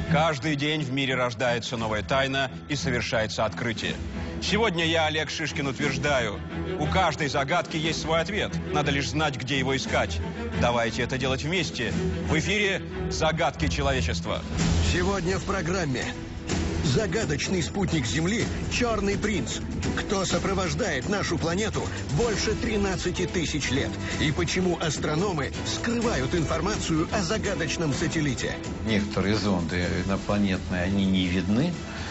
Каждый день в мире рождается новая тайна и совершается открытие. Сегодня я, Олег Шишкин, утверждаю, у каждой загадки есть свой ответ. Надо лишь знать, где его искать. Давайте это делать вместе. В эфире «Загадки человечества». Сегодня в программе загадочный спутник Земли «Черный принц». Кто сопровождает нашу планету больше 13 тысяч лет? И почему астрономы скрывают информацию о загадочном сателлите? Некоторые зонды инопланетные, они не видны,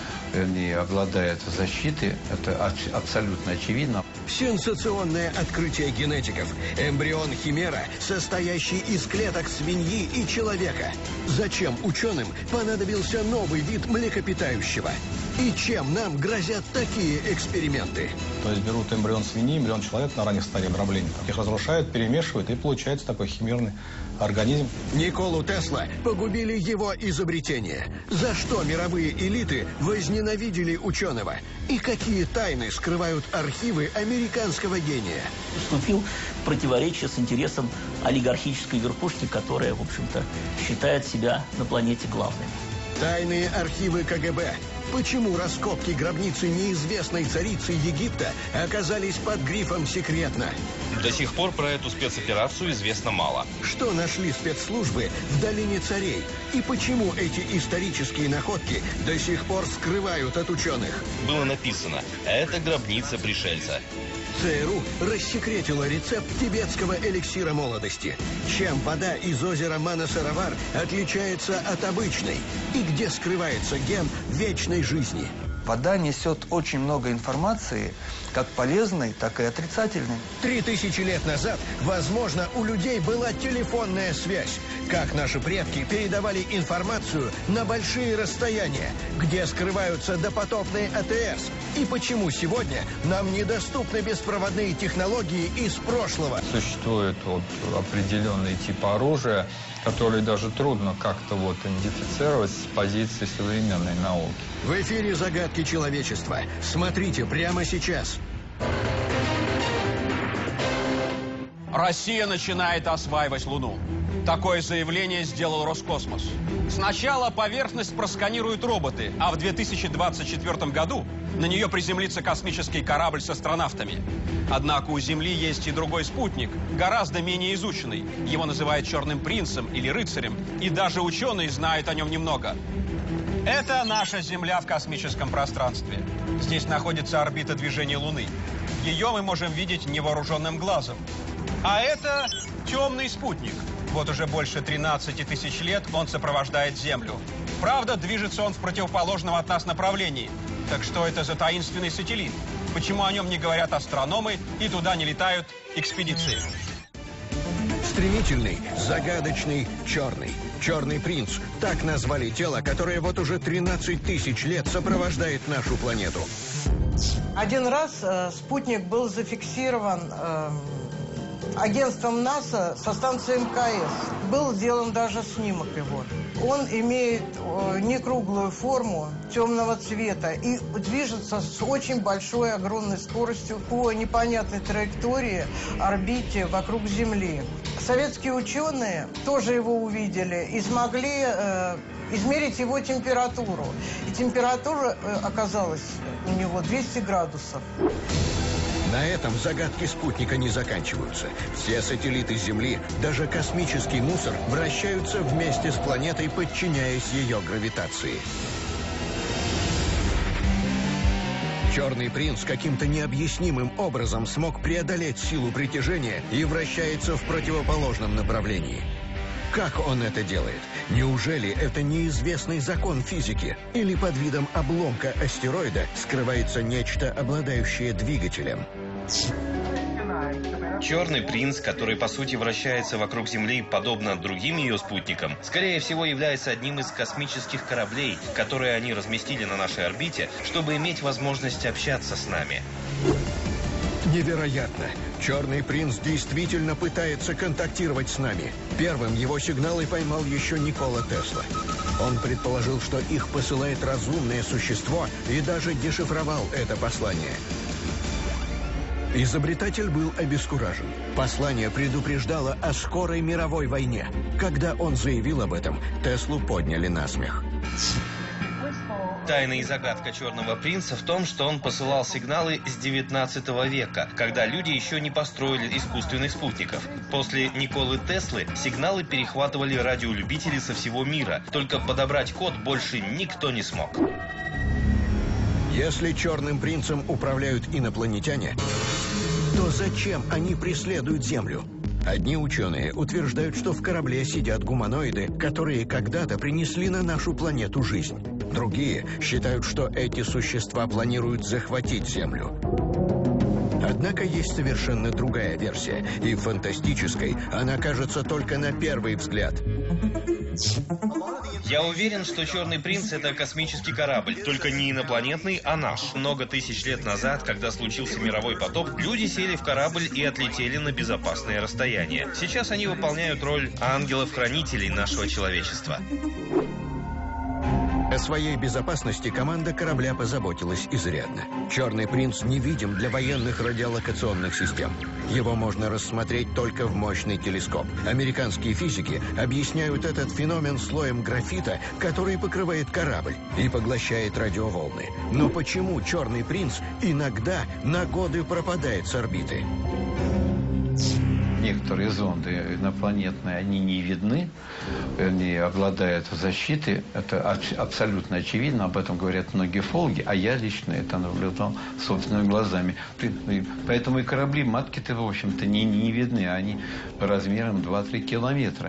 они обладают защитой, это абсолютно очевидно. Сенсационное открытие генетиков. Эмбрион химера, состоящий из клеток свиньи и человека. Зачем ученым понадобился новый вид млекопитающего? И чем нам грозят такие эксперименты? То есть берут эмбрион свиньи, эмбрион человека на ранних стадиях дробления. Их разрушают, перемешивают, и получается такой химерный организм. Николу Тесла погубили его изобретение. За что мировые элиты возненавидели ученого? И какие тайны скрывают архивы американского гения? Вступил в противоречие с интересом олигархической верхушки, которая, в общем-то, считает себя на планете главной. Тайные архивы КГБ. Почему раскопки гробницы неизвестной царицы Египта оказались под грифом «секретно»? До сих пор про эту спецоперацию известно мало. Что нашли спецслужбы в долине царей? И почему эти исторические находки до сих пор скрывают от ученых? Было написано: это гробница пришельца. ЦРУ рассекретила рецепт тибетского эликсира молодости. Чем вода из озера Манасаравар отличается от обычной? И где скрывается ген вечной жизни? Вода несет очень много информации, как полезной, так и отрицательной. 3000 лет назад, возможно, у людей была телефонная связь. Как наши предки передавали информацию на большие расстояния, где скрываются допотопные АТС. И почему сегодня нам недоступны беспроводные технологии из прошлого? Существует определенный тип оружия, который даже трудно как-то идентифицировать с позиции современной науки. В эфире «Загадки человечества». Смотрите прямо сейчас. Россия начинает осваивать Луну. Такое заявление сделал Роскосмос. Сначала поверхность просканируют роботы, а в 2024 году на нее приземлится космический корабль с астронавтами. Однако у Земли есть и другой спутник, гораздо менее изученный. Его называют «Черным принцем» или «рыцарем», и даже ученые знают о нем немного. Это наша Земля в космическом пространстве. Здесь находится орбита движения Луны. Ее мы можем видеть невооруженным глазом. А это темный спутник. Вот уже больше 13 тысяч лет он сопровождает Землю. Правда, движется он в противоположном от нас направлении. Так что это за таинственный сателлит? Почему о нем не говорят астрономы и туда не летают экспедиции? Стремительный, загадочный, черный. Черный принц. Так назвали тело, которое вот уже 13 тысяч лет сопровождает нашу планету. Один раз спутник был зафиксирован агентством НАСА со станции МКС. Был сделан даже снимок его. Он имеет некруглую форму, темного цвета и движется с очень большой, огромной скоростью по непонятной траектории, орбите вокруг Земли. Советские ученые тоже его увидели и смогли измерить его температуру. И температура оказалась у него 200 градусов. На этом загадки спутника не заканчиваются. Все сателлиты Земли, даже космический мусор, вращаются вместе с планетой, подчиняясь ее гравитации. Черный принц каким-то необъяснимым образом смог преодолеть силу притяжения и вращается в противоположном направлении. Как он это делает? Неужели это неизвестный закон физики? Или под видом обломка астероида скрывается нечто, обладающее двигателем? Черный принц, который по сути вращается вокруг Земли подобно другим ее спутникам, скорее всего является одним из космических кораблей, которые они разместили на нашей орбите, чтобы иметь возможность общаться с нами. Невероятно! Черный принц действительно пытается контактировать с нами. Первым его сигналы поймал еще Никола Тесла. Он предположил, что их посылает разумное существо, и даже дешифровал это послание. Изобретатель был обескуражен. Послание предупреждало о скорой мировой войне. Когда он заявил об этом, Теслу подняли на смех. Тайна и загадка Черного принца в том, что он посылал сигналы с 19 века, когда люди еще не построили искусственных спутников. После Николы Теслы сигналы перехватывали радиолюбители со всего мира. Только подобрать код больше никто не смог. Если Черным принцем управляют инопланетяне, то зачем они преследуют Землю? Одни ученые утверждают, что в корабле сидят гуманоиды, которые когда-то принесли на нашу планету жизнь. Другие считают, что эти существа планируют захватить Землю. Однако есть совершенно другая версия, и фантастической она кажется только на первый взгляд. Я уверен, что Черный принц — это космический корабль, только не инопланетный, а наш. Много тысяч лет назад, когда случился мировой потоп, люди сели в корабль и отлетели на безопасное расстояние. Сейчас они выполняют роль ангелов-хранителей нашего человечества. О своей безопасности команда корабля позаботилась изрядно. Черный принц невидим для военных радиолокационных систем. Его можно рассмотреть только в мощный телескоп. Американские физики объясняют этот феномен слоем графита, который покрывает корабль и поглощает радиоволны. Но почему Черный принц иногда на годы пропадает с орбиты? Некоторые зонды инопланетные, они не видны, они обладают защитой, это абсолютно очевидно, об этом говорят многие уфологи, а я лично это наблюдал собственными глазами. Поэтому и корабли матки-то, в общем-то, не видны, они размером 2-3 километра.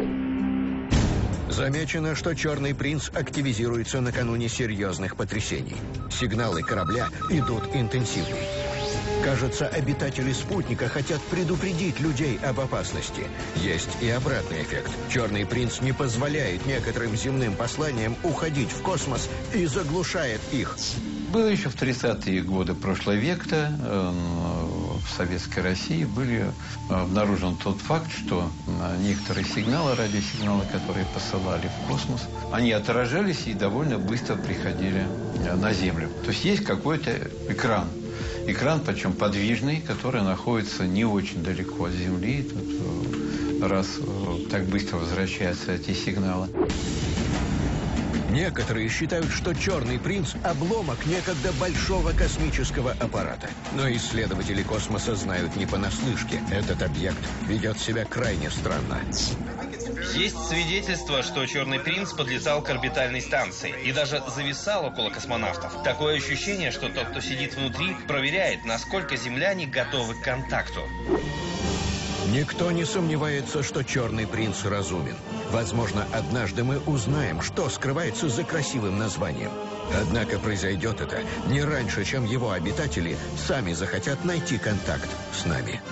Замечено, что Черный принц активизируется накануне серьезных потрясений. Сигналы корабля идут интенсивней. Кажется, обитатели спутника хотят предупредить людей об опасности. Есть и обратный эффект. Черный принц не позволяет некоторым земным посланиям уходить в космос и заглушает их. Было еще в 30-е годы прошлого века в Советской России были обнаружен тот факт, что некоторые сигналы, радиосигналы, которые посылали в космос, они отражались и довольно быстро приходили на Землю. То есть какой-то экран. Экран, причем подвижный, который находится не очень далеко от Земли. Тут, раз так быстро возвращаются эти сигналы. Некоторые считают, что Черный принц – обломок некогда большого космического аппарата. Но исследователи космоса знают не понаслышке. Этот объект ведет себя крайне странно. Есть свидетельство, что Черный принц подлетал к орбитальной станции и даже зависал около космонавтов. Такое ощущение, что тот, кто сидит внутри, проверяет, насколько земляне готовы к контакту. Никто не сомневается, что Черный принц разумен. Возможно, однажды мы узнаем, что скрывается за красивым названием. Однако произойдет это не раньше, чем его обитатели сами захотят найти контакт с нами.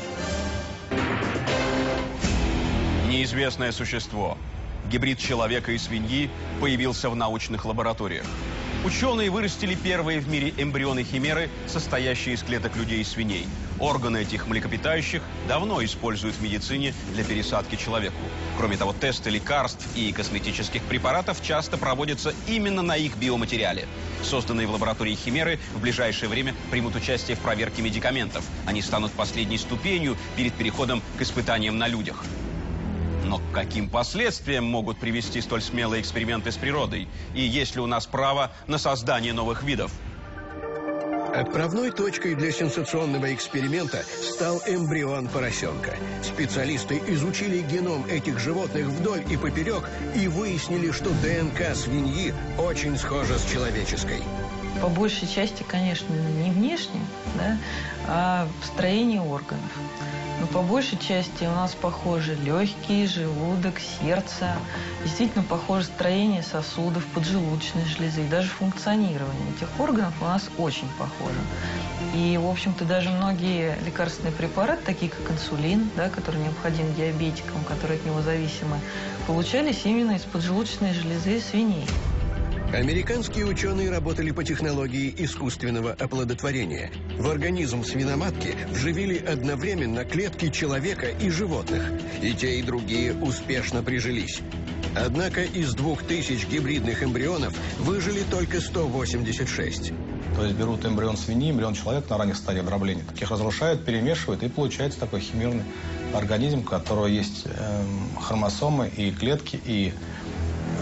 Неизвестное существо, гибрид человека и свиньи, появился в научных лабораториях. Ученые вырастили первые в мире эмбрионы химеры, состоящие из клеток людей и свиней. Органы этих млекопитающих давно используют в медицине для пересадки человеку. Кроме того, тесты лекарств и косметических препаратов часто проводятся именно на их биоматериале. Созданные в лаборатории химеры в ближайшее время примут участие в проверке медикаментов. Они станут последней ступенью перед переходом к испытаниям на людях. Но к каким последствиям могут привести столь смелые эксперименты с природой? И есть ли у нас право на создание новых видов? Отправной точкой для сенсационного эксперимента стал эмбрион поросенка. Специалисты изучили геном этих животных вдоль и поперек и выяснили, что ДНК свиньи очень схожа с человеческой. По большей части, конечно, не внешне, да, а в строении органов. Но по большей части у нас похожи легкие, желудок, сердце. Действительно похоже строение сосудов, поджелудочной железы и даже функционирование этих органов у нас очень похоже. И, в общем-то, даже многие лекарственные препараты, такие как инсулин, да, который необходим диабетикам, которые от него зависимы, получались именно из поджелудочной железы свиней. Американские ученые работали по технологии искусственного оплодотворения. В организм свиноматки вживили одновременно клетки человека и животных. И те, и другие успешно прижились. Однако из 2000 гибридных эмбрионов выжили только 186. То есть берут эмбрион свиньи, эмбрион человека на ранних стадиях дробления. Их разрушают, перемешивают, и получается такой химерный организм, у которого есть хромосомы и клетки, и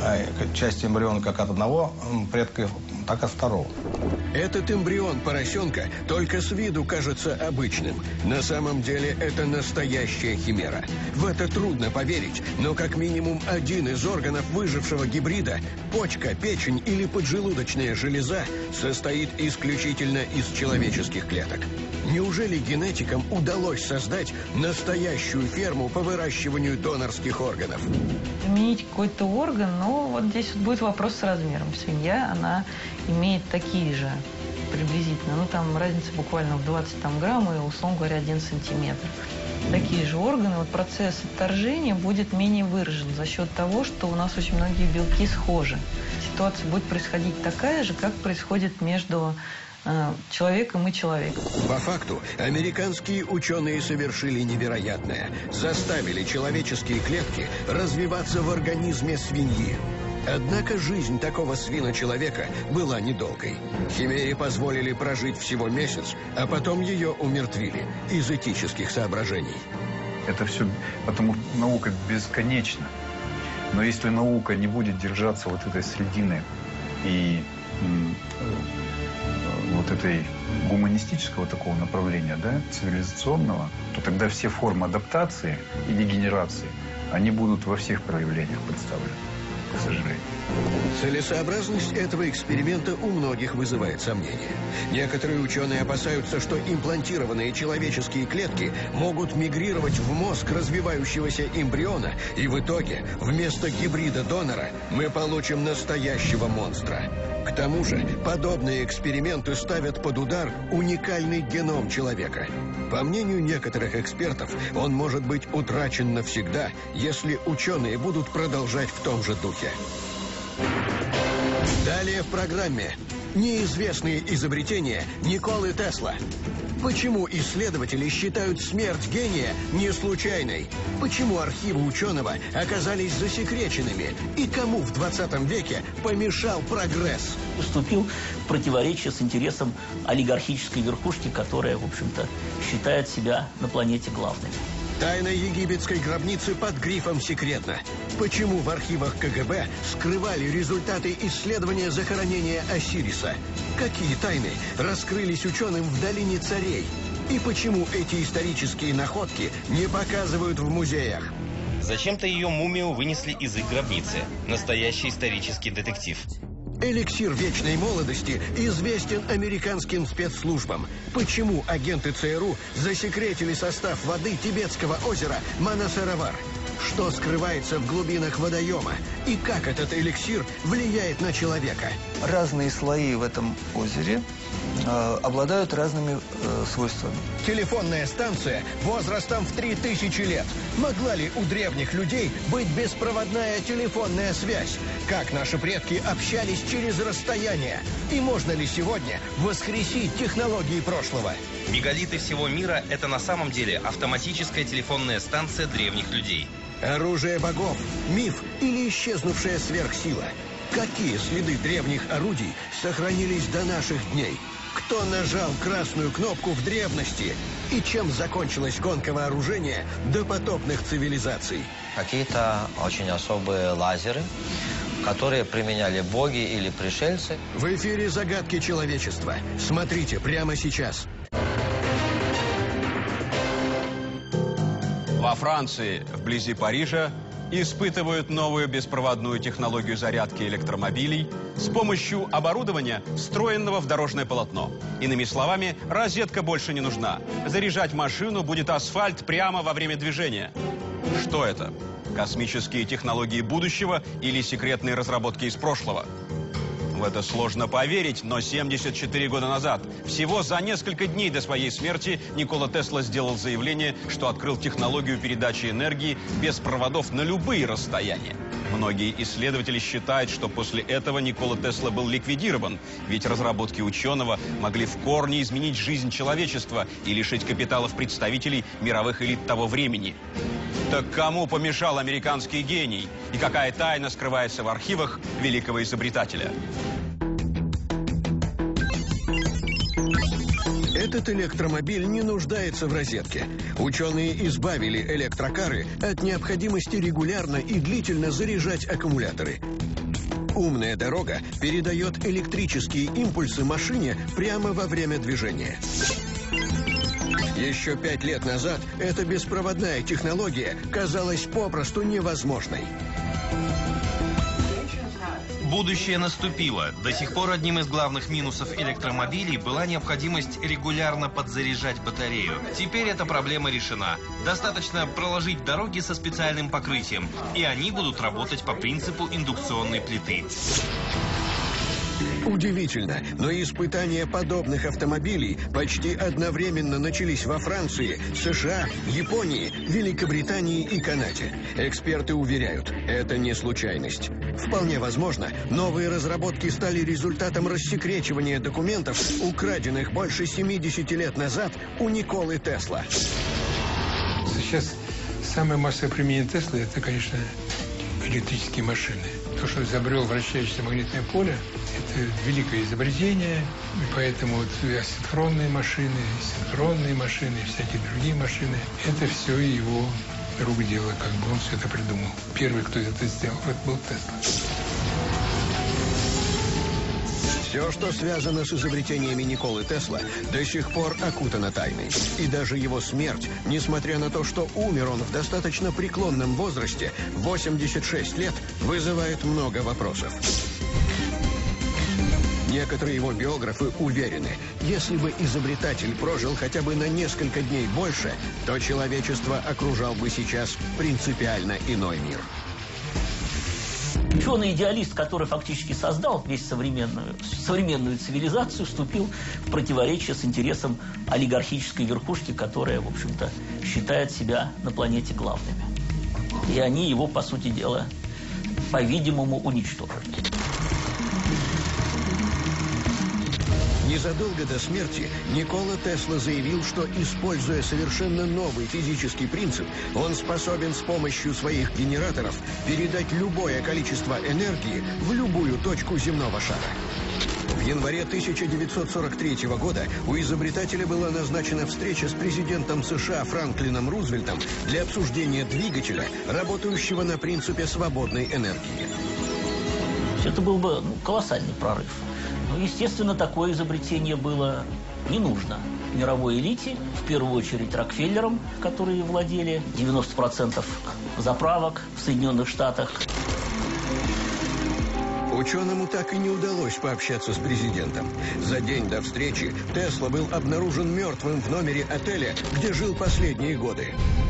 части эмбриона как от одного предка, так и от второго. Этот эмбрион поросенка только с виду кажется обычным. На самом деле это настоящая химера. В это трудно поверить, но как минимум один из органов выжившего гибрида, почка, печень или поджелудочная железа, состоит исключительно из человеческих клеток. Неужели генетикам удалось создать настоящую ферму по выращиванию донорских органов? Заменить какой-то орган, но вот здесь вот будет вопрос с размером. Свинья, она имеет такие же приблизительно, ну там разница буквально в 20 грамм и, условно говоря, 1 сантиметр. Такие же органы, вот процесс отторжения будет менее выражен за счет того, что у нас очень многие белки схожи. Ситуация будет происходить такая же, как происходит между человеком и человеком. По факту, американские ученые совершили невероятное. Заставили человеческие клетки развиваться в организме свиньи. Однако жизнь такого свина-человека была недолгой. Химере позволили прожить всего месяц, а потом ее умертвили из этических соображений. Это все, потому что наука бесконечна. Но если наука не будет держаться вот этой средины и вот этой гуманистического такого направления, да, цивилизационного, то тогда все формы адаптации и дегенерации, они будут во всех проявлениях представлены, к сожалению. Целесообразность этого эксперимента у многих вызывает сомнения. Некоторые ученые опасаются, что имплантированные человеческие клетки могут мигрировать в мозг развивающегося эмбриона, и в итоге вместо гибрида-донора мы получим настоящего монстра. К тому же, подобные эксперименты ставят под удар уникальный геном человека. По мнению некоторых экспертов, он может быть утрачен навсегда, если ученые будут продолжать в том же духе. Далее в программе неизвестные изобретения Николы Тесла. Почему исследователи считают смерть гения не случайной? Почему архивы ученого оказались засекреченными? И кому в 20 веке помешал прогресс? Вступил в противоречие с интересом олигархической верхушки, которая, в общем-то, считает себя на планете главной. Тайна египетской гробницы под грифом «Секретно». Почему в архивах КГБ скрывали результаты исследования захоронения Осириса? Какие тайны раскрылись ученым в долине царей? И почему эти исторические находки не показывают в музеях? Зачем-то ее мумию вынесли из их гробницы. Настоящий исторический детектив. Эликсир вечной молодости известен американским спецслужбам. Почему агенты ЦРУ засекретили состав воды Тибетского озера Манасаровар? Что скрывается в глубинах водоема? И как этот эликсир влияет на человека? Разные слои в этом озере обладают разными свойствами. Телефонная станция возрастом в 3000 лет. Могла ли у древних людей быть беспроводная телефонная связь? Как наши предки общались через расстояние? И можно ли сегодня воскресить технологии прошлого? Мегалиты всего мира – это на самом деле автоматическая телефонная станция древних людей. Оружие богов, миф или исчезнувшая сверхсила? Какие следы древних орудий сохранились до наших дней? Кто нажал красную кнопку в древности? И чем закончилась гонка вооружения допотопных цивилизаций? Какие-то очень особые лазеры, которые применяли боги или пришельцы. В эфире «Загадки человечества». Смотрите прямо сейчас. Во Франции, вблизи Парижа, испытывают новую беспроводную технологию зарядки электромобилей с помощью оборудования, встроенного в дорожное полотно. Иными словами, розетка больше не нужна. Заряжать машину будет асфальт прямо во время движения. Что это? Космические технологии будущего или секретные разработки из прошлого? В это сложно поверить, но 74 года назад, всего за несколько дней до своей смерти, Никола Тесла сделал заявление, что открыл технологию передачи энергии без проводов на любые расстояния. Многие исследователи считают, что после этого Никола Тесла был ликвидирован, ведь разработки ученого могли в корне изменить жизнь человечества и лишить капиталов представителей мировых элит того времени. Так кому помешал американский гений? И какая тайна скрывается в архивах великого изобретателя? Этот электромобиль не нуждается в розетке. Ученые избавили электрокары от необходимости регулярно и длительно заряжать аккумуляторы. Умная дорога передает электрические импульсы машине прямо во время движения. Еще 5 лет назад эта беспроводная технология казалась попросту невозможной. Будущее наступило. До сих пор одним из главных минусов электромобилей была необходимость регулярно подзаряжать батарею. Теперь эта проблема решена. Достаточно проложить дороги со специальным покрытием, и они будут работать по принципу индукционной плиты. Удивительно, но испытания подобных автомобилей почти одновременно начались во Франции, США, Японии, Великобритании и Канаде. Эксперты уверяют, это не случайность. Вполне возможно, новые разработки стали результатом рассекречивания документов, украденных больше 70 лет назад у Николы Тесла. Сейчас самое массовое применение Теслы – это, конечно, электрические машины. То, что изобрел вращающееся магнитное поле, это великое изобретение, и поэтому вот асинхронные машины, синхронные машины, всякие другие машины, это все его рук дело, как бы он все это придумал. Первый, кто это сделал, это был Тесла. Все, что связано с изобретениями Николы Тесла, до сих пор окутано тайной. И даже его смерть, несмотря на то, что умер он в достаточно преклонном возрасте, 86 лет, вызывает много вопросов. Некоторые его биографы уверены, если бы изобретатель прожил хотя бы на несколько дней больше, то человечество окружал бы сейчас принципиально иной мир. Ученый-идеалист, который фактически создал весь современную цивилизацию, вступил в противоречие с интересом олигархической верхушки, которая, в общем-то, считает себя на планете главными. И они его, по сути дела, по-видимому, уничтожили. Незадолго до смерти Никола Тесла заявил, что, используя совершенно новый физический принцип, он способен с помощью своих генераторов передать любое количество энергии в любую точку земного шара. В январе 1943 года у изобретателя была назначена встреча с президентом США Франклином Рузвельтом для обсуждения двигателя, работающего на принципе свободной энергии. Это был бы колоссальный прорыв. Но, естественно, такое изобретение было не нужно мировой элите, в первую очередь Рокфеллерам, которые владели 90% заправок в Соединенных Штатах. Ученому так и не удалось пообщаться с президентом. За день до встречи Тесла был обнаружен мертвым в номере отеля, где жил последние годы.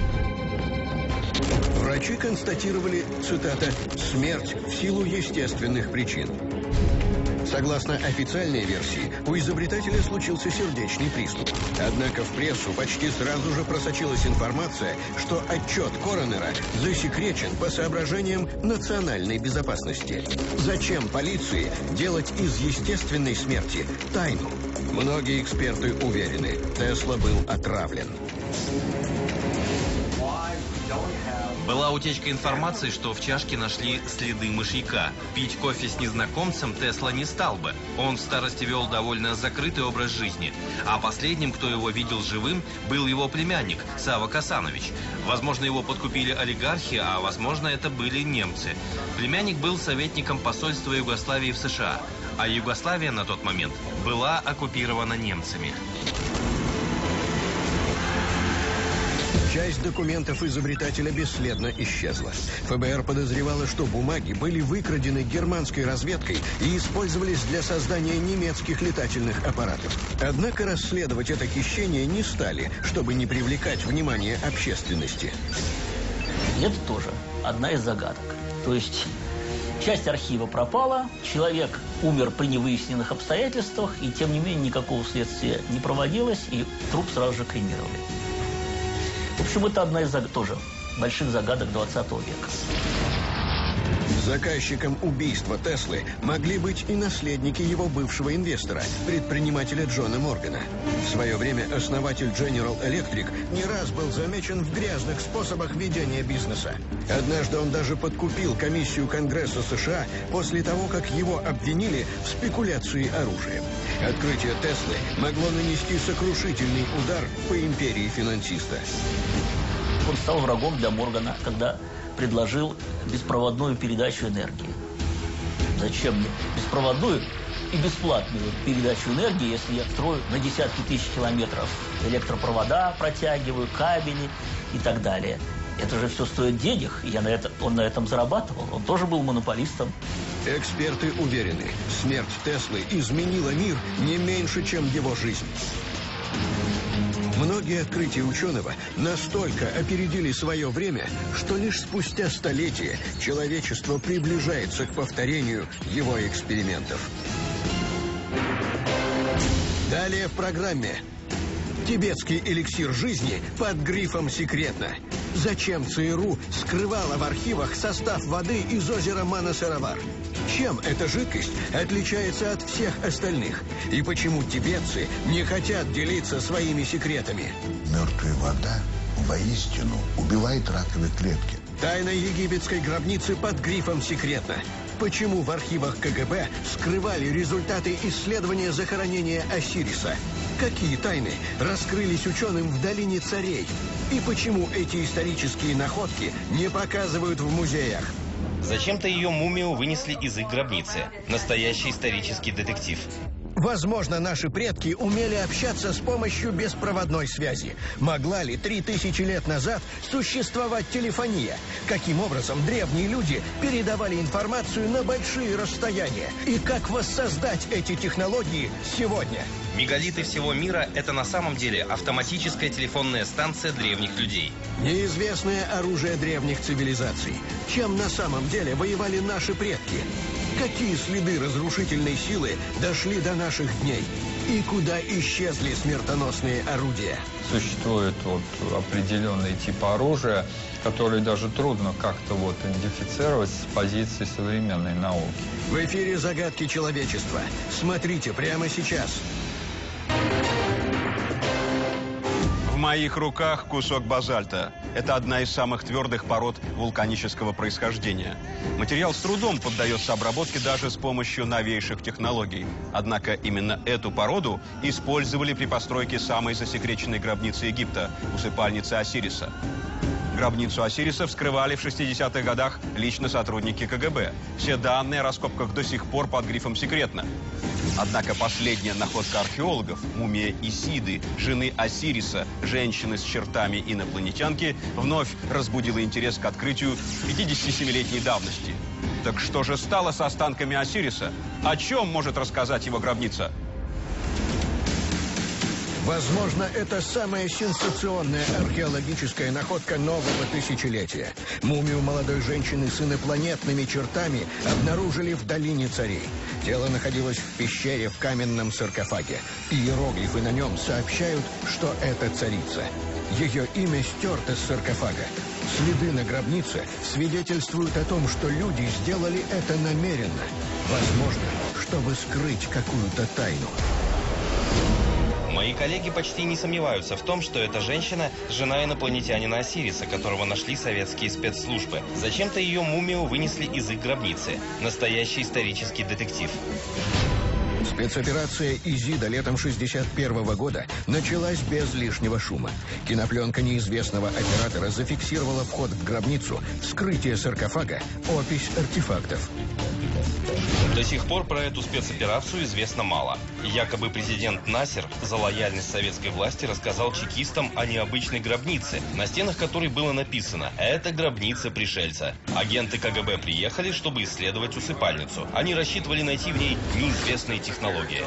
Врачи констатировали, цитата, «смерть в силу естественных причин». Согласно официальной версии, у изобретателя случился сердечный приступ. Однако в прессу почти сразу же просочилась информация, что отчет коронера засекречен по соображениям национальной безопасности. Зачем полиции делать из естественной смерти тайну? Многие эксперты уверены, Тесла был отравлен. Была утечка информации, что в чашке нашли следы мышьяка. Пить кофе с незнакомцем Тесла не стал бы. Он в старости вел довольно закрытый образ жизни. А последним, кто его видел живым, был его племянник Сава Касанович. Возможно, его подкупили олигархи, а возможно, это были немцы. Племянник был советником посольства Югославии в США, а Югославия на тот момент была оккупирована немцами. Часть документов изобретателя бесследно исчезла. ФБР подозревало, что бумаги были выкрадены германской разведкой и использовались для создания немецких летательных аппаратов. Однако расследовать это хищение не стали, чтобы не привлекать внимание общественности. Это тоже одна из загадок. То есть часть архива пропала, человек умер при невыясненных обстоятельствах, и тем не менее никакого следствия не проводилось, и труп сразу же кремировали. В общем, это одна из тоже больших загадок 20 века. Заказчиком убийства Теслы могли быть и наследники его бывшего инвестора, предпринимателя Джона Моргана. В свое время основатель General Electric не раз был замечен в грязных способах ведения бизнеса. Однажды он даже подкупил комиссию Конгресса США после того, как его обвинили в спекуляции оружием. Открытие Теслы могло нанести сокрушительный удар по империи финансиста. Он стал врагом для Моргана, когда предложил беспроводную передачу энергии. Зачем мне беспроводную и бесплатную передачу энергии, если я строю на десятки тысяч километров электропровода, протягиваю, кабели и так далее? Это же все стоит денег, и он на этом зарабатывал. Он тоже был монополистом. Эксперты уверены, смерть Теслы изменила мир не меньше, чем его жизнь. Многие открытия ученого настолько опередили свое время, что лишь спустя столетия человечество приближается к повторению его экспериментов. Далее в программе. Тибетский эликсир жизни под грифом «Секретно». Зачем ЦРУ скрывала в архивах состав воды из озера Манасаровар? Чем эта жидкость отличается от всех остальных? И почему тибетцы не хотят делиться своими секретами? Мертвая вода воистину убивает раковые клетки. Тайна египетской гробницы под грифом «Секретно». Почему в архивах КГБ скрывали результаты исследования захоронения Осириса? Какие тайны раскрылись ученым в долине царей? И почему эти исторические находки не показывают в музеях? Зачем-то ее мумию вынесли из их гробницы. Настоящий исторический детектив. Возможно, наши предки умели общаться с помощью беспроводной связи. Могла ли 3000 лет назад существовать телефония? Каким образом древние люди передавали информацию на большие расстояния? И как воссоздать эти технологии сегодня? Мегалиты всего мира – это на самом деле автоматическая телефонная станция древних людей. Неизвестное оружие древних цивилизаций. Чем на самом деле воевали наши предки? Какие следы разрушительной силы дошли до наших дней? И куда исчезли смертоносные орудия? Существует определенный тип оружия, который даже трудно как-то идентифицировать с позиции современной науки. В эфире «Загадки человечества». Смотрите прямо сейчас. В моих руках кусок базальта. Это одна из самых твердых пород вулканического происхождения. Материал с трудом поддается обработке даже с помощью новейших технологий. Однако именно эту породу использовали при постройке самой засекреченной гробницы Египта – усыпальницы Осириса. Гробницу Осириса вскрывали в 60-х годах лично сотрудники КГБ. Все данные о раскопках до сих пор под грифом «Секретно». Однако последняя находка археологов, мумия Исиды, жены Осириса, женщины с чертами инопланетянки, вновь разбудила интерес к открытию 57-летней давности. Так что же стало с останками Осириса? О чем может рассказать его гробница? Возможно, это самая сенсационная археологическая находка нового тысячелетия. Мумию молодой женщины с инопланетными чертами обнаружили в долине царей. Тело находилось в пещере в каменном саркофаге. Иероглифы на нем сообщают, что это царица. Ее имя стерто с саркофага. Следы на гробнице свидетельствуют о том, что люди сделали это намеренно. Возможно, чтобы скрыть какую-то тайну. Мои коллеги почти не сомневаются в том, что эта женщина – жена инопланетянина Осириса, которого нашли советские спецслужбы. Зачем-то ее мумию вынесли из их гробницы. Настоящий исторический детектив. Спецоперация «Изида» летом 1961 года началась без лишнего шума. Кинопленка неизвестного оператора зафиксировала вход в гробницу, вскрытие саркофага, опись артефактов. До сих пор про эту спецоперацию известно мало. Якобы президент Насер за лояльность советской власти рассказал чекистам о необычной гробнице, на стенах которой было написано «Это гробница пришельца». Агенты КГБ приехали, чтобы исследовать усыпальницу. Они рассчитывали найти в ней неизвестные технологии.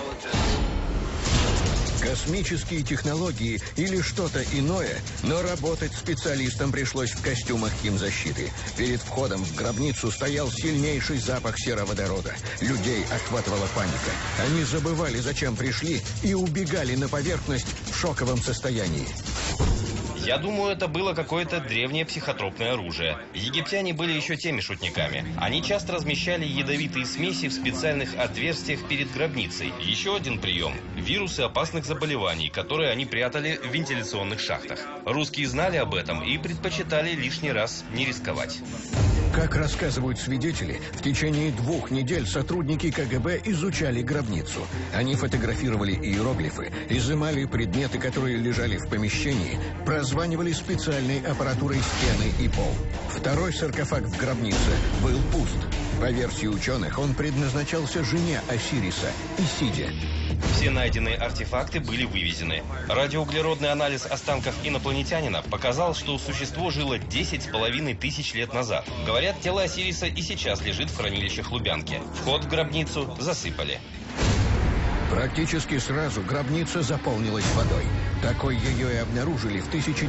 Космические технологии или что-то иное, но работать специалистам пришлось в костюмах химзащиты. Перед входом в гробницу стоял сильнейший запах сероводорода. Людей охватывала паника. Они забывали, зачем пришли, и убегали на поверхность в шоковом состоянии. Я думаю, это было какое-то древнее психотропное оружие. Египтяне были еще теми шутниками. Они часто размещали ядовитые смеси в специальных отверстиях перед гробницей. Еще один прием – вирусы опасных заболеваний, которые они прятали в вентиляционных шахтах. Русские знали об этом и предпочитали лишний раз не рисковать. Как рассказывают свидетели, в течение 2 недель сотрудники КГБ изучали гробницу. Они фотографировали иероглифы, изымали предметы, которые лежали в помещении, прозванивали специальной аппаратурой стены и пол. Второй саркофаг в гробнице был пуст. По версии ученых, он предназначался жене Осириса, Исиде. Все найденные артефакты были вывезены. Радиоуглеродный анализ останков инопланетянина показал, что существо жило 10,5 тысяч лет назад. Говорят, тело Осириса и сейчас лежит в хранилищах Лубянки. Вход в гробницу засыпали. Практически сразу гробница заполнилась водой. Такой ее и обнаружили в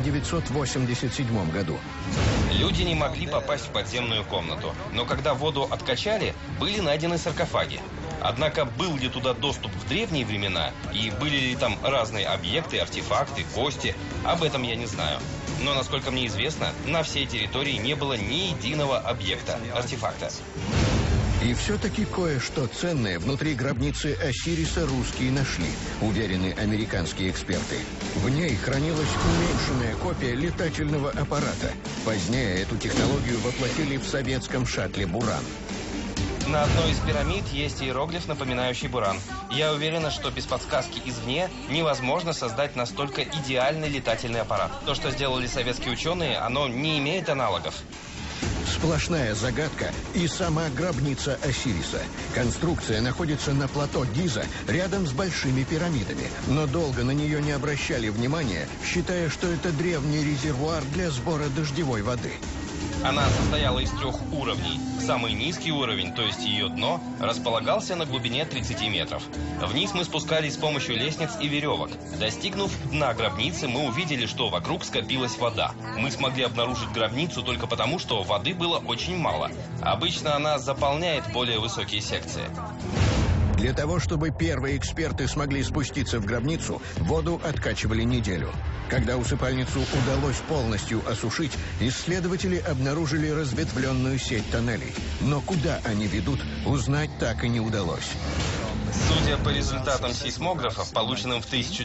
1987 году. Люди не могли попасть в подземную комнату, но когда воду откачали, были найдены саркофаги. Однако был ли туда доступ в древние времена, и были ли там разные объекты, артефакты, кости, об этом я не знаю. Но, насколько мне известно, на всей территории не было ни единого объекта, артефакта. И все-таки кое-что ценное внутри гробницы Осириса русские нашли, уверены американские эксперты. В ней хранилась уменьшенная копия летательного аппарата. Позднее эту технологию воплотили в советском шаттле «Буран». На одной из пирамид есть иероглиф, напоминающий буран. Я уверена, что без подсказки извне невозможно создать настолько идеальный летательный аппарат. То, что сделали советские ученые, оно не имеет аналогов. Сплошная загадка и сама гробница Осириса. Конструкция находится на плато Гиза, рядом с большими пирамидами. Но долго на нее не обращали внимания, считая, что это древний резервуар для сбора дождевой воды. Она состояла из 3 уровней. Самый низкий уровень, то есть ее дно, располагался на глубине 30 метров. Вниз мы спускались с помощью лестниц и веревок. Достигнув дна гробницы, мы увидели, что вокруг скопилась вода. Мы смогли обнаружить гробницу только потому, что воды было очень мало. Обычно она заполняет более высокие секции. Для того, чтобы первые эксперты смогли спуститься в гробницу, воду откачивали неделю. Когда усыпальницу удалось полностью осушить, исследователи обнаружили разветвленную сеть тоннелей. Но куда они ведут, узнать так и не удалось. Судя по результатам сейсмографов, полученным в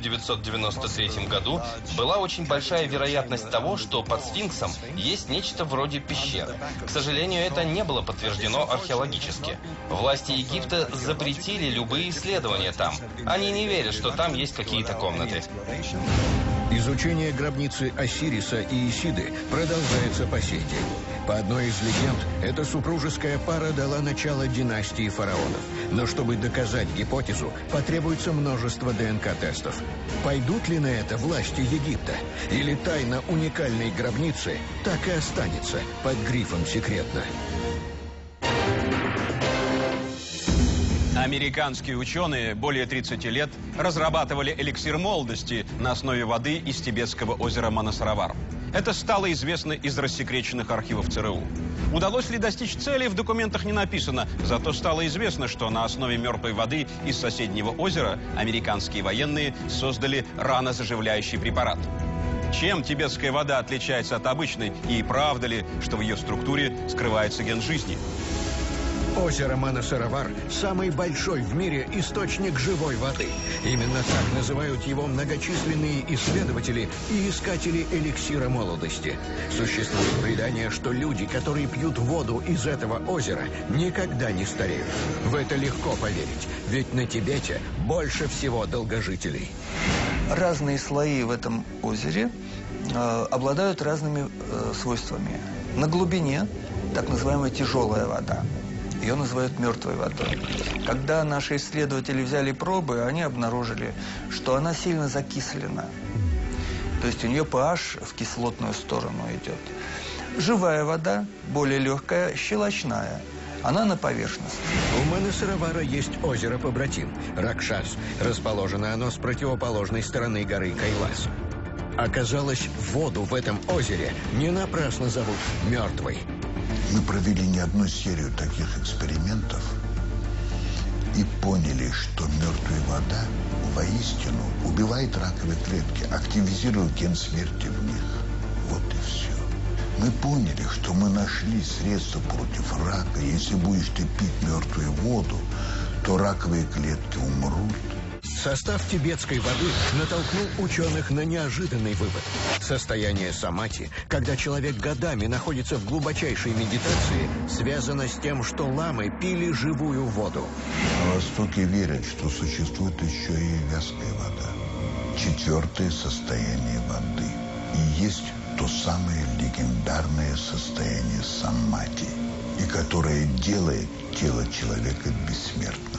1993 году, была очень большая вероятность того, что под сфинксом есть нечто вроде пещер. К сожалению, это не было подтверждено археологически. Власти Египта запретили любые исследования там. Они не верят, что там есть какие-то комнаты. Изучение гробницы Осириса и Исиды продолжается по сей день. По одной из легенд, эта супружеская пара дала начало династии фараонов. Но чтобы доказать гипотезу, потребуется множество ДНК-тестов. Пойдут ли на это власти Египта? Или тайна уникальной гробницы так и останется под грифом «секретно»? Американские ученые более 30 лет разрабатывали эликсир молодости на основе воды из тибетского озера Манасаровар. Это стало известно из рассекреченных архивов ЦРУ. Удалось ли достичь цели, в документах не написано, зато стало известно, что на основе мертвой воды из соседнего озера американские военные создали ранозаживляющий препарат. Чем тибетская вода отличается от обычной, и правда ли, что в ее структуре скрывается ген жизни? Озеро Манасаровар – самый большой в мире источник живой воды. Именно так называют его многочисленные исследователи и искатели эликсира молодости. Существует предание, что люди, которые пьют воду из этого озера, никогда не стареют. В это легко поверить, ведь на Тибете больше всего долгожителей. Разные слои в этом озере обладают разными свойствами. На глубине так называемая тяжелая вода. Ее называют мертвой водой. Когда наши исследователи взяли пробы, они обнаружили, что она сильно закислена. То есть у нее pH в кислотную сторону идет. Живая вода, более легкая, щелочная. Она на поверхности. У Манасаровара есть озеро-побратим – Ракшас. Расположено оно с противоположной стороны горы Кайлас. Оказалось, воду в этом озере не напрасно зовут мертвой. Мы провели не одну серию таких экспериментов и поняли, что мертвая вода воистину убивает раковые клетки, активизирует ген смерти в них. Мы поняли, что мы нашли средства против рака. Если будешь ты пить мертвую воду, то раковые клетки умрут. Состав тибетской воды натолкнул ученых на неожиданный вывод. Состояние самадхи, когда человек годами находится в глубочайшей медитации, связано с тем, что ламы пили живую воду. На Востоке верят, что существует еще и вязкая вода. Четвертое состояние воды. И есть то самое легендарное состояние самадхи, и которое делает тело человека бессмертным.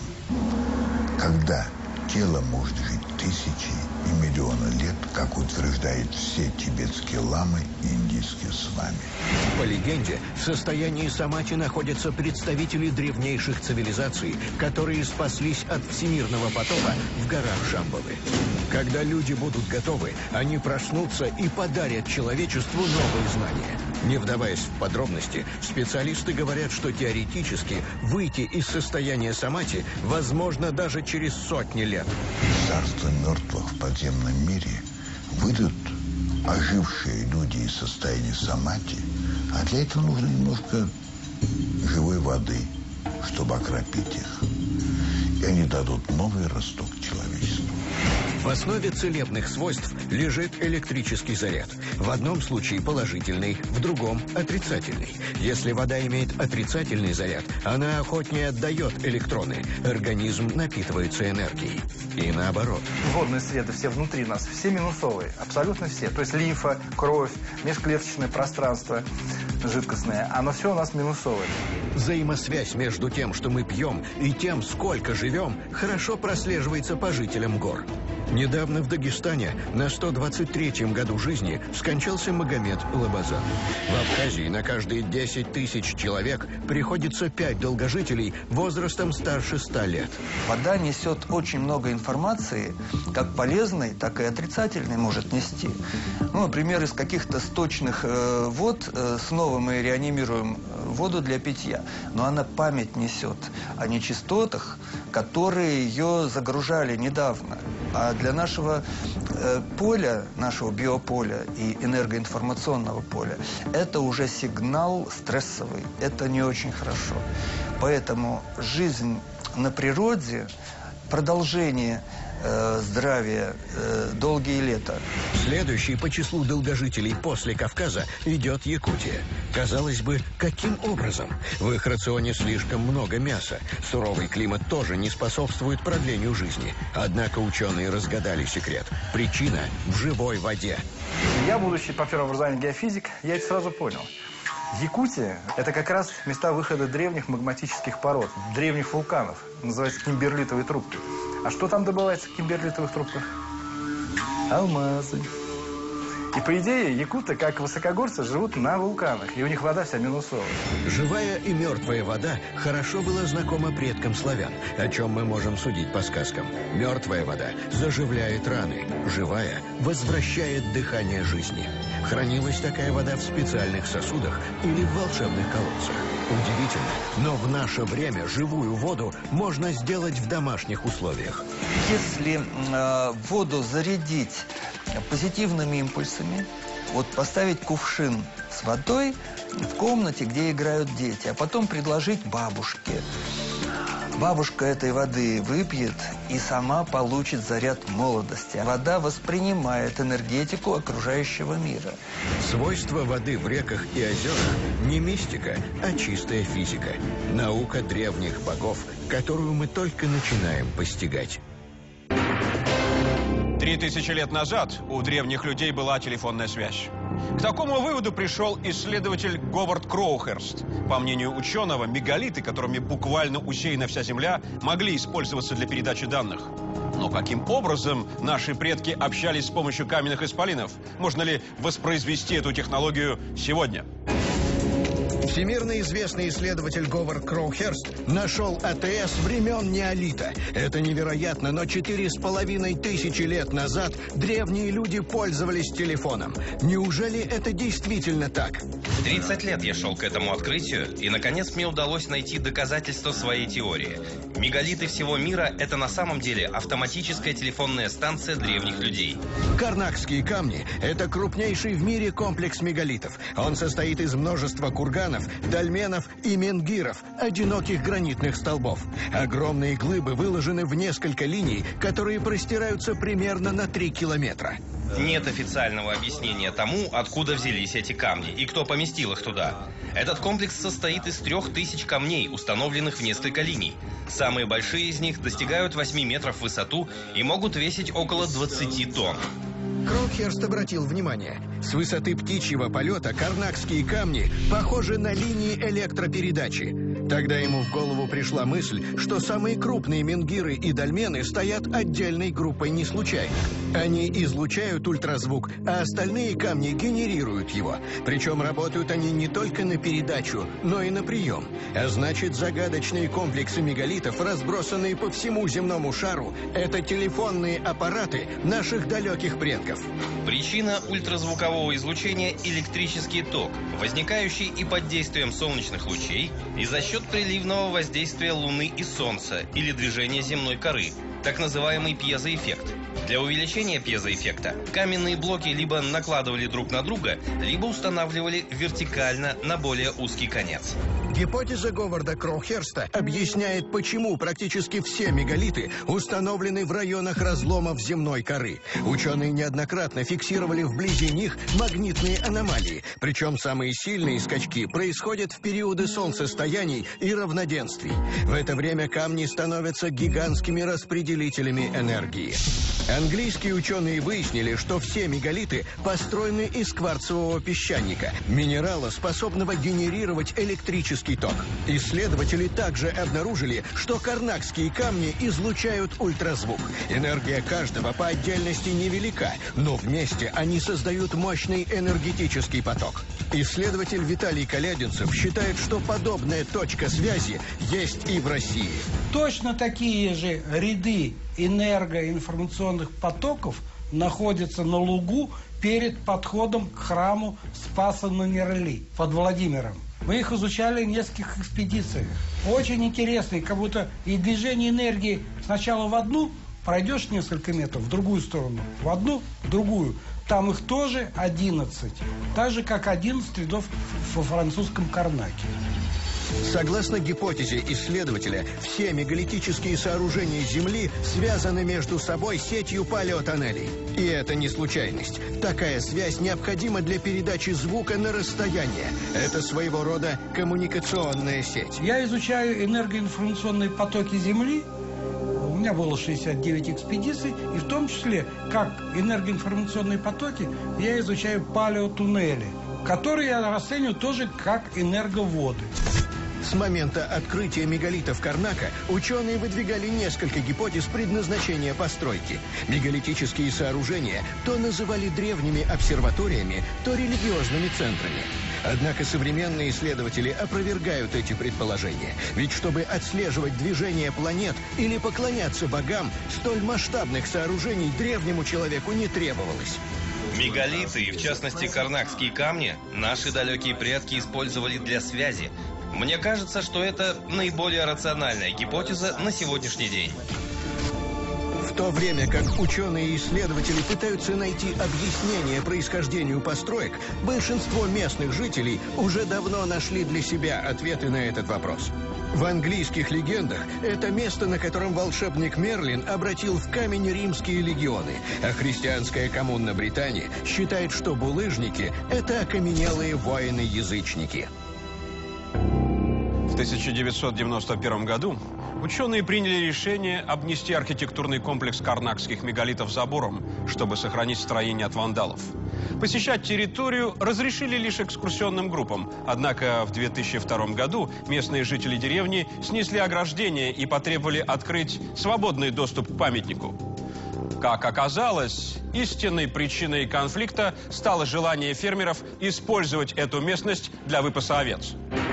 Когда тело может жить тысячи и миллионы лет, как утверждают все тибетские ламы и индийские свами. По легенде, в состоянии самадхи находятся представители древнейших цивилизаций, которые спаслись от всемирного потопа в горах Шамбалы. Когда люди будут готовы, они проснутся и подарят человечеству новые знания. Не вдаваясь в подробности, специалисты говорят, что теоретически выйти из состояния самадхи возможно даже через сотни лет. Из царства мертвых в подземном мире выйдут ожившие люди из состояния самадхи, а для этого нужно немножко живой воды, чтобы окропить их. И они дадут новый росток человечеству. В основе целебных свойств лежит электрический заряд. В одном случае положительный, в другом отрицательный. Если вода имеет отрицательный заряд, она охотнее отдает электроны. Организм напитывается энергией. И наоборот. Водные среды все внутри нас, все минусовые, абсолютно все. То есть лимфа, кровь, межклеточное пространство жидкостное, оно все у нас минусовое. Взаимосвязь между тем, что мы пьем, и тем, сколько живем, хорошо прослеживается по жителям гор. Недавно в Дагестане на 123-м году жизни скончался Магомед Лабазан. В Абхазии на каждые 10 тысяч человек приходится 5 долгожителей возрастом старше 100 лет. Вода несет очень много информации, как полезной, так и отрицательной может нести. Ну, например, из каких-то сточных вод снова мы реанимируем воду для питья, но она память несет о нечистотах, которые ее загружали недавно. А для нашего поля, нашего биополя и энергоинформационного поля, это уже сигнал стрессовый, это не очень хорошо. Поэтому жизнь на природе, продолжение здравия, долгие лета. Следующий по числу долгожителей после Кавказа идет Якутия. Казалось бы, каким образом? В их рационе слишком много мяса. Суровый климат тоже не способствует продлению жизни. Однако ученые разгадали секрет. Причина в живой воде. Я, будучи по первому образованию геофизик, я это сразу понял. Якутия – это как раз места выхода древних магматических пород, древних вулканов. Называется кимберлитовые трубки. А что там добывается в кимберлитовых трубках? Алмазы. И по идее, якуты, как высокогорцы, живут на вулканах, и у них вода вся минусовая. Живая и мертвая вода хорошо была знакома предкам славян, о чем мы можем судить по сказкам. Мертвая вода заживляет раны, живая возвращает дыхание жизни. Хранилась такая вода в специальных сосудах или в волшебных колодцах. Удивительно, но в наше время живую воду можно сделать в домашних условиях. Если воду зарядить позитивными импульсами, вот поставить кувшин с водой в комнате, где играют дети, а потом предложить бабушке. Бабушка этой воды выпьет и сама получит заряд молодости. Вода воспринимает энергетику окружающего мира. Свойства воды в реках и озерах не мистика, а чистая физика. Наука древних богов, которую мы только начинаем постигать. 3000 лет назад у древних людей была телефонная связь. К такому выводу пришел исследователь Говард Кроухерст. По мнению ученого, мегалиты, которыми буквально усеяна вся Земля, могли использоваться для передачи данных. Но каким образом наши предки общались с помощью каменных исполинов? Можно ли воспроизвести эту технологию сегодня? Всемирно известный исследователь Говард Кроухерст нашел АТС времен неолита. Это невероятно, но 4500 лет назад древние люди пользовались телефоном. Неужели это действительно так? 30 лет я шел к этому открытию, и, наконец, мне удалось найти доказательства своей теории. Мегалиты всего мира – это на самом деле автоматическая телефонная станция древних людей. Карнакские камни – это крупнейший в мире комплекс мегалитов. Он состоит из множества курганов, дольменов и менгиров, одиноких гранитных столбов. Огромные глыбы выложены в несколько линий, которые простираются примерно на 3 километра. Нет официального объяснения тому, откуда взялись эти камни и кто поместил их туда. Этот комплекс состоит из 3000 камней, установленных в несколько линий. Самые большие из них достигают 8 метров в высоту и могут весить около 20 тонн. Кроухерст обратил внимание, с высоты птичьего полета карнакские камни похожи на линии электропередачи. Тогда ему в голову пришла мысль, что самые крупные менгиры и дольмены стоят отдельной группой не случайно. Они излучают ультразвук, а остальные камни генерируют его. Причем работают они не только на передачу, но и на прием. А значит, загадочные комплексы мегалитов, разбросанные по всему земному шару, это телефонные аппараты наших далеких предков. Причина ультразвукового излучения – электрический ток, возникающий и под действием солнечных лучей, и за счет приливного воздействия Луны и Солнца или движения земной коры, так называемый пьезоэффект. Для увеличения пьезоэффекта каменные блоки либо накладывали друг на друга, либо устанавливали вертикально на более узкий конец. Гипотеза Говарда Кроухерста объясняет, почему практически все мегалиты установлены в районах разломов земной коры. Ученые неоднократно фиксировали вблизи них магнитные аномалии, причем самые сильные скачки происходят в периоды солнцестояний и равноденствий. В это время камни становятся гигантскими распределителями энергии. Английские ученые выяснили, что все мегалиты построены из кварцевого песчаника, минерала, способного генерировать электрический ток. Исследователи также обнаружили, что карнакские камни излучают ультразвук. Энергия каждого по отдельности невелика, но вместе они создают мощный энергетический поток. Исследователь Виталий Колядинцев считает, что подобная точка связи есть и в России. Точно такие же ряды энергоинформационных потоков находятся на лугу перед подходом к храму Спаса на Нерли под Владимиром. Мы их изучали в нескольких экспедициях. Очень интересно, как будто и движение энергии сначала в одну, пройдешь несколько метров, в другую сторону, в одну, в другую. Там их тоже 11, так же, как 11 рядов во французском Карнаке. Согласно гипотезе исследователя, все мегалитические сооружения Земли связаны между собой сетью палеотоннелей. И это не случайность. Такая связь необходима для передачи звука на расстояние. Это своего рода коммуникационная сеть. Я изучаю энергоинформационные потоки Земли. У меня было 69 экспедиций, и в том числе, как энергоинформационные потоки, я изучаю палеотуннели, которые я расцениваю тоже как энерговоды. С момента открытия мегалитов Карнака ученые выдвигали несколько гипотез предназначения постройки. Мегалитические сооружения то называли древними обсерваториями, то религиозными центрами. Однако современные исследователи опровергают эти предположения. Ведь чтобы отслеживать движение планет или поклоняться богам, столь масштабных сооружений древнему человеку не требовалось. Мегалиты, и в частности карнакские камни, наши далекие предки использовали для связи. Мне кажется, что это наиболее рациональная гипотеза на сегодняшний день. В то время как ученые и исследователи пытаются найти объяснение происхождению построек, большинство местных жителей уже давно нашли для себя ответы на этот вопрос. В английских легендах это место, на котором волшебник Мерлин обратил в камень римские легионы, а христианская коммуна Британии считает, что булыжники – это окаменелые воины-язычники. В 1991 году ученые приняли решение обнести архитектурный комплекс карнакских мегалитов забором, чтобы сохранить строение от вандалов. Посещать территорию разрешили лишь экскурсионным группам, однако в 2002 году местные жители деревни снесли ограждение и потребовали открыть свободный доступ к памятнику. Как оказалось, истинной причиной конфликта стало желание фермеров использовать эту местность для выпаса овец.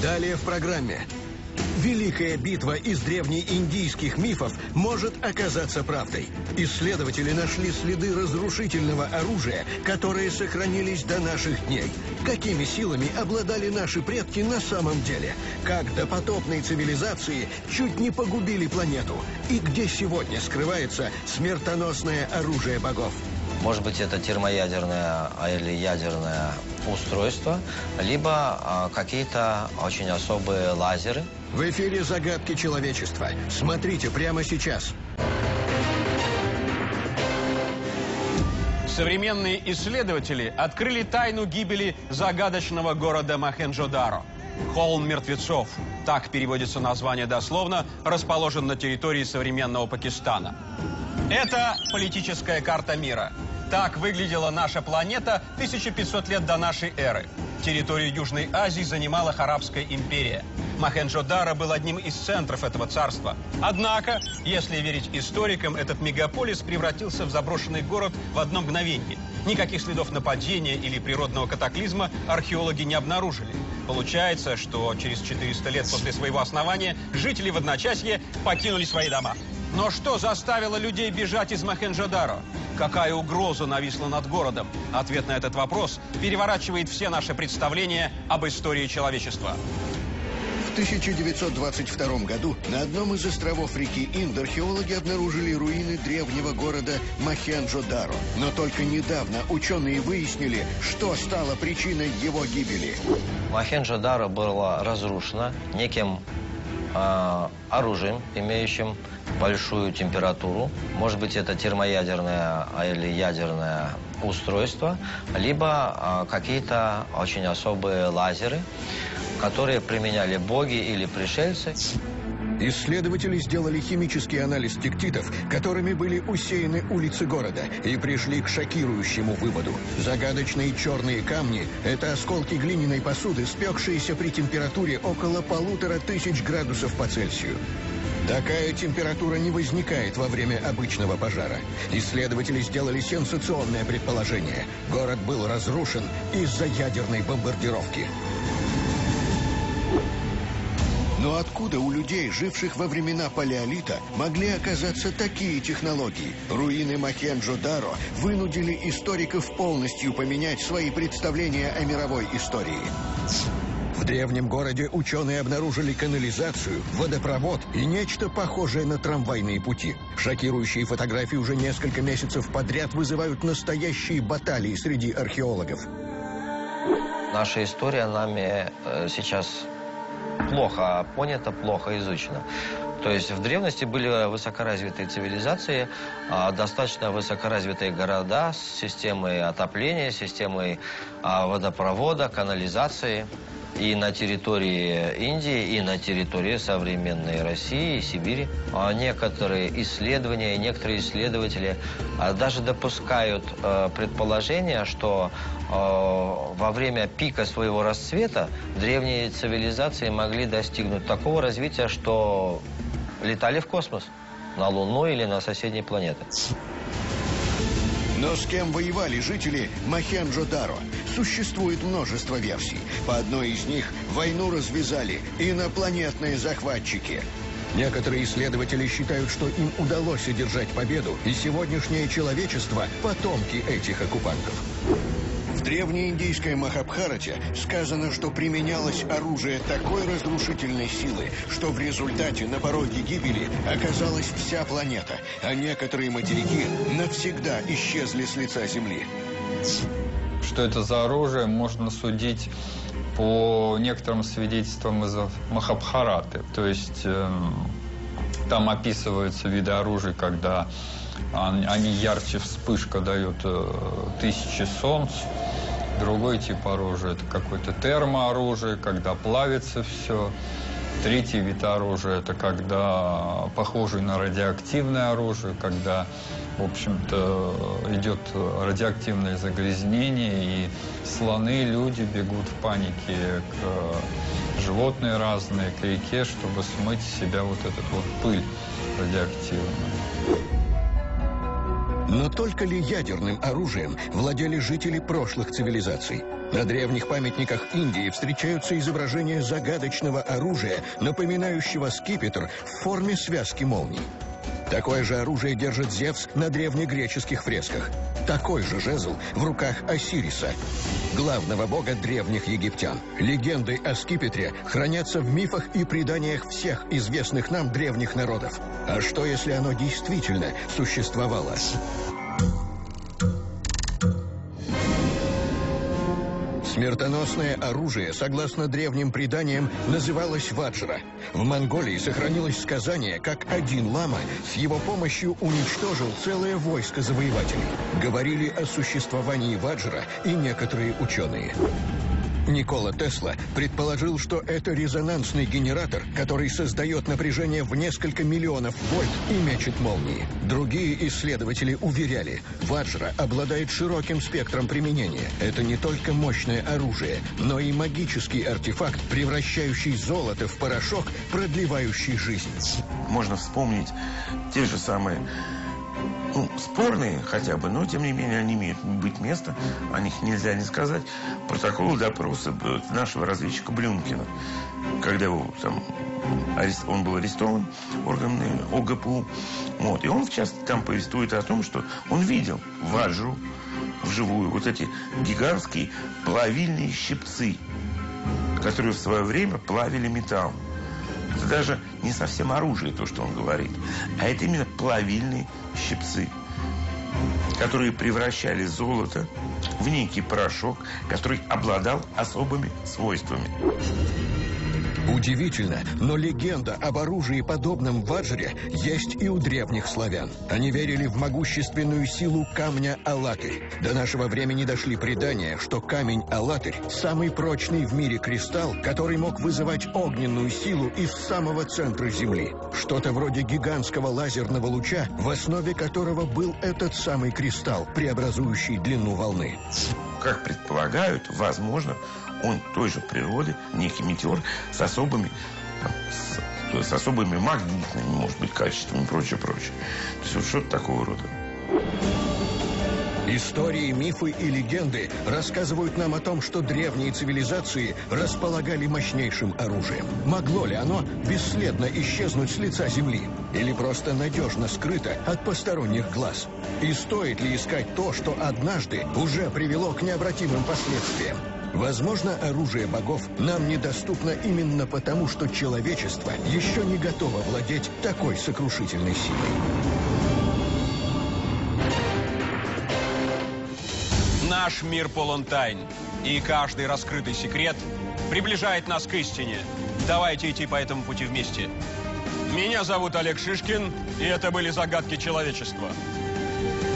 Далее в программе. Великая битва из древнеиндийских мифов может оказаться правдой. Исследователи нашли следы разрушительного оружия, которые сохранились до наших дней. Какими силами обладали наши предки на самом деле? Как допотопные цивилизации чуть не погубили планету? И где сегодня скрывается смертоносное оружие богов? Может быть, это термоядерное или ядерное устройство, либо какие-то очень особые лазеры. В эфире «Загадки человечества». Смотрите прямо сейчас. Современные исследователи открыли тайну гибели загадочного города Мохенджо-Даро. Холм мертвецов, так переводится название дословно, расположен на территории современного Пакистана. Это политическая карта мира. Так выглядела наша планета 1500 лет до нашей эры. Территорию Южной Азии занимала Арабская империя. Мохенджо-Даро был одним из центров этого царства. Однако, если верить историкам, этот мегаполис превратился в заброшенный город в одно мгновение. Никаких следов нападения или природного катаклизма археологи не обнаружили. Получается, что через 400 лет после своего основания жители в одночасье покинули свои дома. Но что заставило людей бежать из Мохенджо-Даро? Какая угроза нависла над городом? Ответ на этот вопрос переворачивает все наши представления об истории человечества. В 1922 году на одном из островов реки Инд археологи обнаружили руины древнего города Мохенджо-Даро. Но только недавно ученые выяснили, что стало причиной его гибели. Мохенджо-Даро было разрушено неким оружием, имеющим большую температуру. Может быть, это термоядерное или ядерное устройство, либо какие-то очень особые лазеры, которые применяли боги или пришельцы. Исследователи сделали химический анализ тектитов, которыми были усеяны улицы города, и пришли к шокирующему выводу. Загадочные черные камни – это осколки глиняной посуды, спекшиеся при температуре около 1500 градусов по Цельсию. Такая температура не возникает во время обычного пожара. Исследователи сделали сенсационное предположение. Город был разрушен из-за ядерной бомбардировки. Но откуда у людей, живших во времена палеолита, могли оказаться такие технологии? Руины Мохенджо-Даро вынудили историков полностью поменять свои представления о мировой истории. В древнем городе ученые обнаружили канализацию, водопровод и нечто похожее на трамвайные пути. Шокирующие фотографии уже несколько месяцев подряд вызывают настоящие баталии среди археологов. Наша история нами сейчас плохо понята, плохо изучена. То есть в древности были высокоразвитые цивилизации, достаточно высокоразвитые города с системой отопления, системой водопровода, канализации. И на территории Индии, и на территории современной России и Сибири. Некоторые исследования, некоторые исследователи даже допускают предположение, что во время пика своего расцвета древние цивилизации могли достигнуть такого развития, что летали в космос, на Луну или на соседние планеты. Но с кем воевали жители Мохенджо-Даро? Существует множество версий. По одной из них войну развязали инопланетные захватчики. Некоторые исследователи считают, что им удалось одержать победу, и сегодняшнее человечество – потомки этих оккупантов. В древнеиндийской Махабхарате сказано, что применялось оружие такой разрушительной силы, что в результате на пороге гибели оказалась вся планета, а некоторые материки навсегда исчезли с лица Земли. Что это за оружие, можно судить по некоторым свидетельствам из Махабхараты. То есть там описываются виды оружия, когда они ярче, вспышка дает 1000 солнц. Другой тип оружия – это какое-то термооружие, когда плавится все. Третий вид оружия – это когда похожий на радиоактивное оружие, когда, в общем-то, идет радиоактивное загрязнение, и слоны, люди бегут в панике, животные разные, к реке, чтобы смыть с себя вот эту вот пыль радиоактивную. Но только ли ядерным оружием владели жители прошлых цивилизаций? На древних памятниках Индии встречаются изображения загадочного оружия, напоминающего скипетр в форме связки молний. Такое же оружие держит Зевс на древнегреческих фресках. Такой же жезл в руках Осириса, главного бога древних египтян. Легенды о скипетре хранятся в мифах и преданиях всех известных нам древних народов. А что, если оно действительно существовало? Смертоносное оружие, согласно древним преданиям, называлось ваджра. В Монголии сохранилось сказание, как один лама с его помощью уничтожил целое войско завоевателей. Говорили о существовании ваджра и некоторые ученые. Никола Тесла предположил, что это резонансный генератор, который создает напряжение в несколько миллионов вольт и мечет молнии. Другие исследователи уверяли, ваджра обладает широким спектром применения. Это не только мощное оружие, но и магический артефакт, превращающий золото в порошок, продлевающий жизнь. Можно вспомнить те же самые... спорные хотя бы, но тем не менее они имеют быть место, о них нельзя не сказать. Протокол допроса нашего разведчика Блюмкина, когда его там он был арестован органами ОГПУ. И он, в частности, там повествует о том, что он видел ваджру вживую, вот эти гигантские плавильные щипцы, которые в свое время плавили металл. Это даже не совсем оружие, то, что он говорит, а это именно плавильные щипцы, которые превращали золото в некий порошок, который обладал особыми свойствами. Удивительно, но легенда об оружии, подобном ваджре, есть и у древних славян. Они верили в могущественную силу камня Алатырь. До нашего времени дошли предания, что камень Алатырь – самый прочный в мире кристалл, который мог вызывать огненную силу из самого центра Земли. Что-то вроде гигантского лазерного луча, в основе которого был этот самый кристалл, преобразующий длину волны. Как предполагают, возможно, он той же природы, некий метеор с особыми магнитными, может быть, качествами и прочее. То есть вот что-то такого рода. Истории, мифы и легенды рассказывают нам о том, что древние цивилизации располагали мощнейшим оружием. Могло ли оно бесследно исчезнуть с лица Земли? Или просто надежно скрыто от посторонних глаз? И стоит ли искать то, что однажды уже привело к необратимым последствиям? Возможно, оружие богов нам недоступно именно потому, что человечество еще не готово владеть такой сокрушительной силой. Наш мир полон тайн, и каждый раскрытый секрет приближает нас к истине. Давайте идти по этому пути вместе. Меня зовут Олег Шишкин, и это были «Загадки человечества».